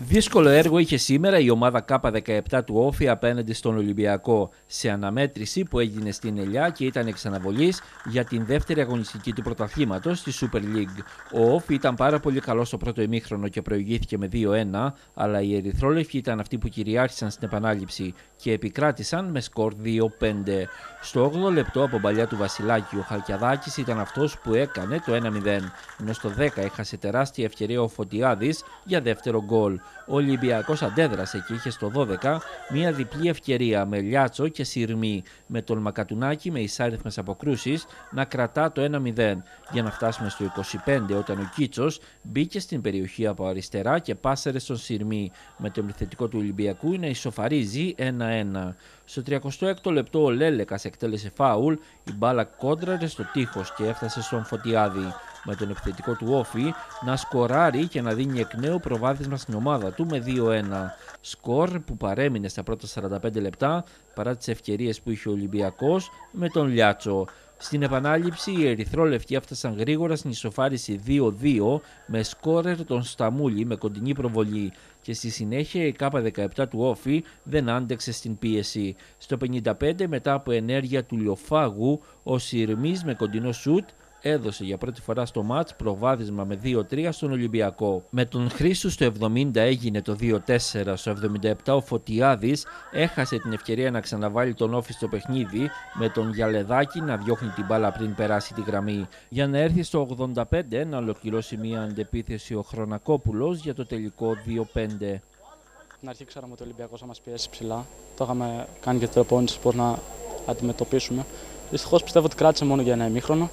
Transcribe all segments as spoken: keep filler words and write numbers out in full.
Δύσκολο έργο είχε σήμερα η ομάδα Κ δεκαεπτά του Όφη απέναντι στον Ολυμπιακό σε αναμέτρηση που έγινε στην Ελιά και ήταν εξ αναβολής για την δεύτερη αγωνιστική του πρωταθλήματος στη Super League. Ο Όφη ήταν πάρα πολύ καλό στο πρώτο ημίχρονο και προηγήθηκε με δύο ένα, αλλά οι ερυθρόλευκοι ήταν αυτοί που κυριάρχησαν στην επανάληψη και επικράτησαν με σκορ δύο πέντε. Στο όγδοο λεπτό από παλιά του Βασιλάκη, ο Χαλκιαδάκης ήταν αυτός που έκανε το ένα μηδέν, ενώ στο δέκα έχασε τεράστια ευκαιρία ο Φωτιάδης για δεύτερο γκολ. Ο Ολυμπιακός αντέδρασε και είχε στο δώδεκα μια διπλή ευκαιρία με Λιάτσο και Συρμή, με τον Μακατουνάκη με εισάριθμες αποκρούσεις να κρατά το ένα μηδέν, για να φτάσουμε στο είκοσι πέντε όταν ο Κίτσος μπήκε στην περιοχή από αριστερά και πάσαρε στον Συρμή, με το επιθετικό του Ολυμπιακού να ισοφαρίζει ένα ένα. Στο τριακοστό έκτο λεπτό ο Λέλεκας εκτέλεσε φάουλ, η μπάλα κόντραρε στο τείχος και έφτασε στον Φωτιάδη, με τον επιθετικό του Όφη να σκοράρει και να δίνει εκ νέου προβάδισμα στην ομάδα του με δύο ένα. Σκορ που παρέμεινε στα πρώτα σαράντα πέντε λεπτά παρά τις ευκαιρίες που είχε ο Ολυμπιακός με τον Λιάτσο. Στην επανάληψη οι ερυθρόλευκοι έφτασαν γρήγορα στην ισοφάριση δύο δύο με σκόρερ τον Σταμούλη με κοντινή προβολή και στη συνέχεια η Κ δεκαεπτά του Όφη δεν άντεξε στην πίεση. Στο πενήντα πέντε μετά από ενέργεια του Λιοφάγου, ο Συρμής με κοντινό σουτ έδωσε για πρώτη φορά στο μάτς προβάδισμα με δύο τρία στον Ολυμπιακό. Με τον Χρήστου στο εβδομήντα έγινε το δύο τέσσερα, στο εβδομήντα επτά ο Φωτιάδης έχασε την ευκαιρία να ξαναβάλει τον Όφη στο παιχνίδι, με τον Γιαλεδάκη να διώχνει την μπάλα πριν περάσει τη γραμμή, για να έρθει στο ογδόντα πέντε να ολοκληρώσει μια αντεπίθεση ο Χρονακόπουλος για το τελικό δύο πέντε. Στην αρχή ξέραμε ότι ο Ολυμπιακός θα μας πιέσει ψηλά. Το είχαμε κάνει και προπόνηση πώς να αντιμετωπίσουμε. Δυστυχώς πιστεύω ότι κράτησε μόνο για ένα ημίχρονο.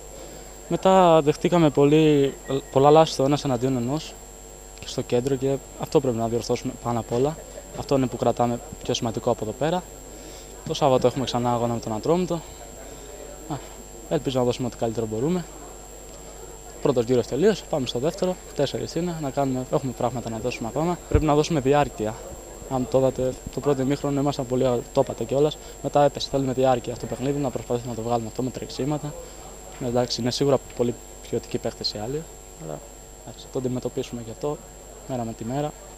Μετά δεχτήκαμε πολύ, πολλά λάθη στο ένας εναντίον ενός και στο κέντρο και αυτό πρέπει να διορθώσουμε πάνω απ' όλα. Αυτό είναι που κρατάμε πιο σημαντικό από εδώ πέρα. Το Σάββατο έχουμε ξανά αγώνα με τον Ατρόμητο. Ελπίζω να δώσουμε ό,τι καλύτερο μπορούμε. Πρώτος γύρος τελείωσε, πάμε στο δεύτερο. Τέσσερις είναι, να κάνουμε, έχουμε πράγματα να δώσουμε ακόμα. Πρέπει να δώσουμε διάρκεια. Αν το είδατε, το πρώτο ημίχρονο ήμασταν πολύ, το είπατε κιόλας. Μετά έπεσε, θέλουμε διάρκεια αυτό το παιχνίδι, να προσπαθήσουμε να το βγάλουμε αυτό με τρεξίματα. Εντάξει, είναι σίγουρα πολύ ποιοτικοί παίχτες οι άλλοι, αλλά εντάξει, το αντιμετωπίσουμε γι' αυτό μέρα με τη μέρα.